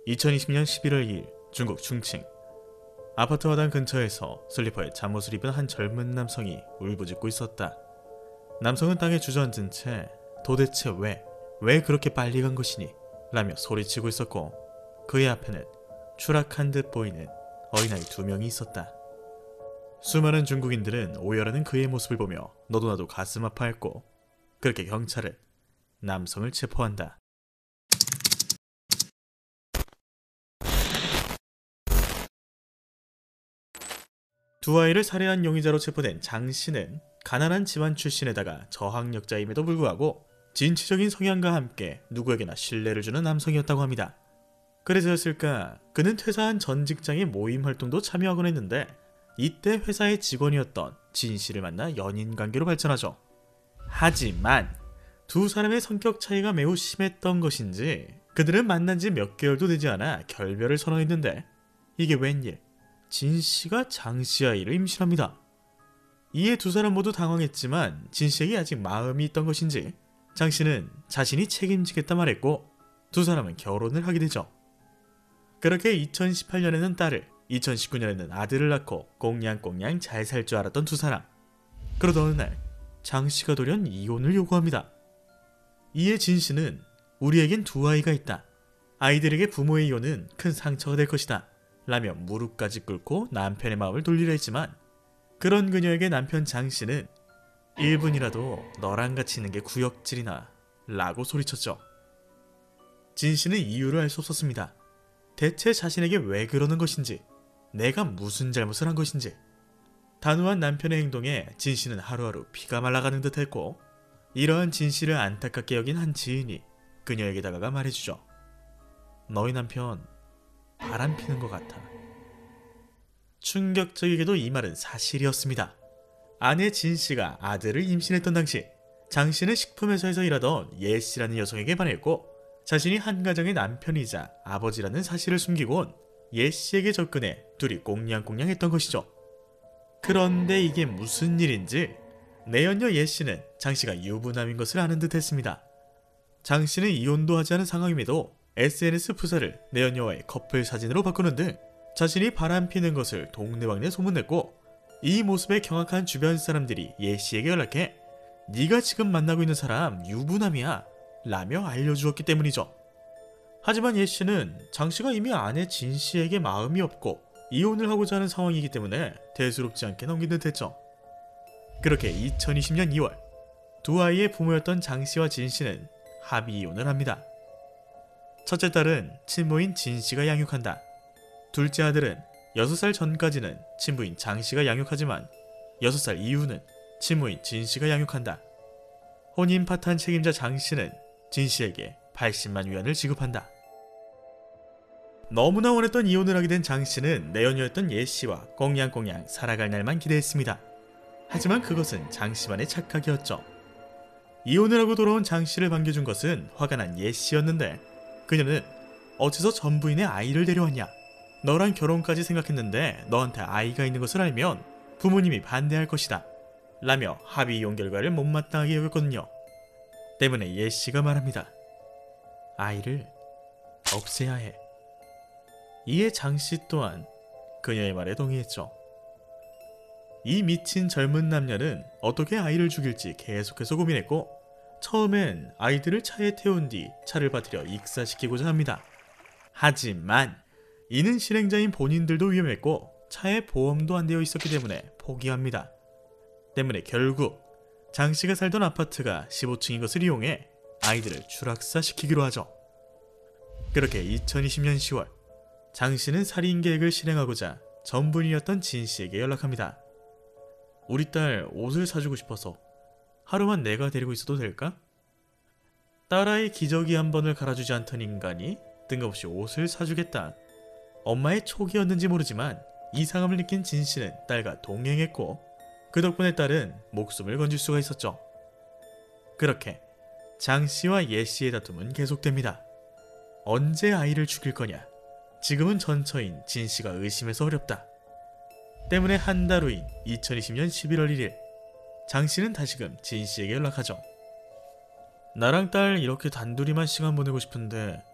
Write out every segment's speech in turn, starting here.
2020년 11월 2일 중국 충칭 아파트 화단 근처에서 슬리퍼에 잠옷을 입은 한 젊은 남성이 울부짖고 있었다. 남성은 땅에 주저앉은 채 도대체 왜 그렇게 빨리 간 것이니? 라며 소리치고 있었고 그의 앞에는 추락한 듯 보이는 어린아이 2명이 있었다. 수많은 중국인들은 오열하는 그의 모습을 보며 너도 나도 가슴 아파했고 그렇게 경찰은 남성을 체포한다. 두 아이를 살해한 용의자로 체포된 장 씨는 가난한 집안 출신에다가 저학력자임에도 불구하고 진취적인 성향과 함께 누구에게나 신뢰를 주는 남성이었다고 합니다. 그래서였을까 그는 퇴사한 전 직장의 모임 활동도 참여하곤 했는데 이때 회사의 직원이었던 진 씨를 만나 연인관계로 발전하죠. 하지만 두 사람의 성격 차이가 매우 심했던 것인지 그들은 만난 지 몇 개월도 되지 않아 결별을 선언했는데 이게 웬일? 진 씨가 장 씨 아이를 임신합니다. 이에 두 사람 모두 당황했지만 진 씨에게 아직 마음이 있던 것인지 장 씨는 자신이 책임지겠다 말했고 두 사람은 결혼을 하게 되죠. 그렇게 2018년에는 딸을, 2019년에는 아들을 낳고 꽁냥꽁냥 잘 살 줄 알았던 두 사람. 그러던 어느 날 장 씨가 돌연 이혼을 요구합니다. 이에 진 씨는 우리에겐 두 아이가 있다. 아이들에게 부모의 이혼은 큰 상처가 될 것이다. 라며 무릎까지 꿇고 남편의 마음을 돌리려 했지만 그런 그녀에게 남편 장 씨는 1분이라도 너랑 같이 있는 게 구역질이나 라고 소리쳤죠. 진 씨는 이유를 알 수 없었습니다. 대체 자신에게 왜 그러는 것인지, 내가 무슨 잘못을 한 것인지. 단호한 남편의 행동에 진 씨는 하루하루 피가 말라가는 듯 했고 이러한 진 씨를 안타깝게 여긴 한 지인이 그녀에게 다가가 말해주죠. 너희 남편 바람 피는 것 같아. 충격적이게도 이 말은 사실이었습니다. 아내 진 씨가 아들을 임신했던 당시 장 씨는 식품회사에서 일하던 예 씨라는 여성에게 반했고 자신이 한 가정의 남편이자 아버지라는 사실을 숨기곤 예 씨에게 접근해 둘이 꽁냥꽁냥 했던 것이죠. 그런데 이게 무슨 일인지 내연녀 예 씨는 장 씨가 유부남인 것을 아는 듯 했습니다. 장 씨는 이혼도 하지 않은 상황임에도 SNS 프사를 내연녀와의 커플 사진으로 바꾸는 등 자신이 바람피는 것을 동네방네 소문냈고 이 모습에 경악한 주변 사람들이 예 씨에게 연락해 네가 지금 만나고 있는 사람 유부남이야 라며 알려주었기 때문이죠. 하지만 예 씨는 장 씨가 이미 아내 진 씨에게 마음이 없고 이혼을 하고자 하는 상황이기 때문에 대수롭지 않게 넘긴 듯 했죠. 그렇게 2020년 2월 두 아이의 부모였던 장 씨와 진 씨는 합의 이혼을 합니다. 첫째 딸은 친모인 진 씨가 양육한다. 둘째 아들은 6살 전까지는 친부인 장 씨가 양육하지만 6살 이후는 친모인 진 씨가 양육한다. 혼인 파탄 책임자 장 씨는 진 씨에게 80만 위안을 지급한다. 너무나 원했던 이혼을 하게 된 장 씨는 내연녀였던 예 씨와 꽁냥꽁냥 살아갈 날만 기대했습니다. 하지만 그것은 장 씨만의 착각이었죠. 이혼을 하고 돌아온 장 씨를 반겨준 것은 화가 난 예 씨였는데 그녀는 어째서 전 부인의 아이를 데려왔냐? 너랑 결혼까지 생각했는데 너한테 아이가 있는 것을 알면 부모님이 반대할 것이다. 라며 합의 이혼 결과를 못마땅하게 여겼거든요. 때문에 예 씨가 말합니다. 아이를 없애야 해. 이에 장 씨 또한 그녀의 말에 동의했죠. 이 미친 젊은 남녀는 어떻게 아이를 죽일지 계속해서 고민했고 처음엔 아이들을 차에 태운 뒤 차를 빠뜨려 익사시키고자 합니다. 하지만 이는 실행자인 본인들도 위험했고 차에 보험도 안 되어 있었기 때문에 포기합니다. 때문에 결국 장 씨가 살던 아파트가 15층인 것을 이용해 아이들을 추락사시키기로 하죠. 그렇게 2020년 10월 장 씨는 살인 계획을 실행하고자 전부인이었던 진 씨에게 연락합니다. 우리 딸 옷을 사주고 싶어서 하루만 내가 데리고 있어도 될까? 딸아이 기저귀 한 번을 갈아주지 않던 인간이 뜬금없이 옷을 사주겠다. 엄마의 촉이었는지 모르지만 이상함을 느낀 진 씨는 딸과 동행했고 그 덕분에 딸은 목숨을 건질 수가 있었죠. 그렇게 장 씨와 예 씨의 다툼은 계속됩니다. 언제 아이를 죽일 거냐? 지금은 전처인 진 씨가 의심해서 어렵다. 때문에 한 달 후인 2020년 11월 1일 장 씨는 다시금 진 씨에게 연락하죠. 나랑 딸 이렇게 단둘이만 시간 보내고 싶은데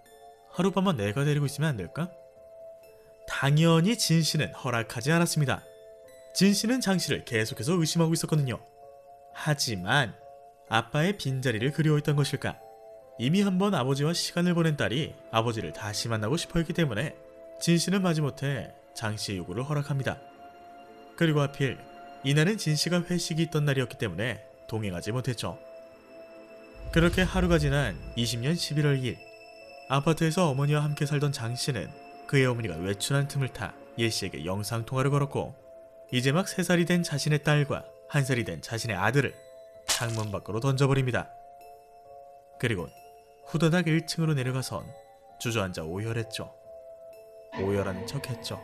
하룻밤만 내가 데리고 있으면 안 될까? 당연히 진 씨는 허락하지 않았습니다. 진 씨는 장 씨를 계속해서 의심하고 있었거든요. 하지만 아빠의 빈자리를 그리워했던 것일까? 이미 한번 아버지와 시간을 보낸 딸이 아버지를 다시 만나고 싶어했기 때문에 진 씨는 마지못해 장 씨의 요구를 허락합니다. 그리고 하필 이날은 진 씨가 회식이 있던 날이었기 때문에 동행하지 못했죠. 그렇게 하루가 지난 20년 11월 2일, 아파트에서 어머니와 함께 살던 장 씨는 그의 어머니가 외출한 틈을 타 예 씨에게 영상통화를 걸었고, 이제 막 3살이 된 자신의 딸과 1살이 된 자신의 아들을 창문 밖으로 던져버립니다. 그리고 후다닥 1층으로 내려가선 주저앉아 오열했죠. 오열하는 척했죠.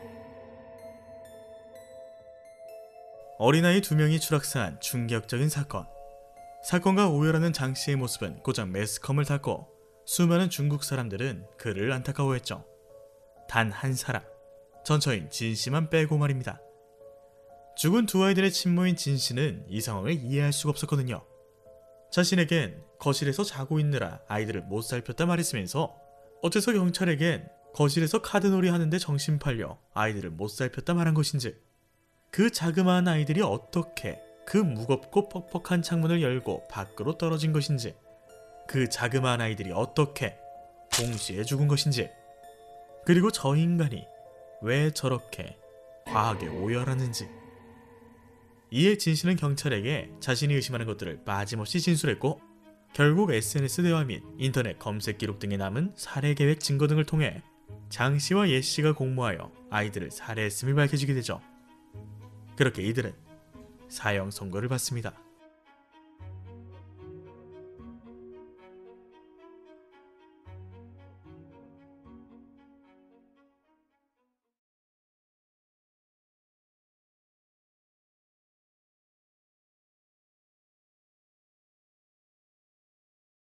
어린아이 2명이 추락사한 충격적인 사건. 사건과 오열하는 장 씨의 모습은 고작 매스컴을 탔고 수많은 중국 사람들은 그를 안타까워했죠. 단 한 사람, 전처인 진 씨만 빼고 말입니다. 죽은 2아이들의 친모인 진 씨는 이 상황을 이해할 수가 없었거든요. 자신에겐 거실에서 자고 있느라 아이들을 못 살폈다 말했으면서 어째서 경찰에겐 거실에서 카드놀이 하는데 정신 팔려 아이들을 못 살폈다 말한 것인지, 그 자그마한 아이들이 어떻게 그 무겁고 퍽퍽한 창문을 열고 밖으로 떨어진 것인지, 그 자그마한 아이들이 어떻게 동시에 죽은 것인지, 그리고 저 인간이 왜 저렇게 과하게 오열하는지. 이에 진 씨는 경찰에게 자신이 의심하는 것들을 빠짐없이 진술했고, 결국 SNS 대화 및 인터넷 검색 기록 등에 남은 살해 계획 증거 등을 통해 장 씨와 예 씨가 공모하여 아이들을 살해했음이 밝혀지게 되죠. 그렇게 이들은 사형 선고를 받습니다.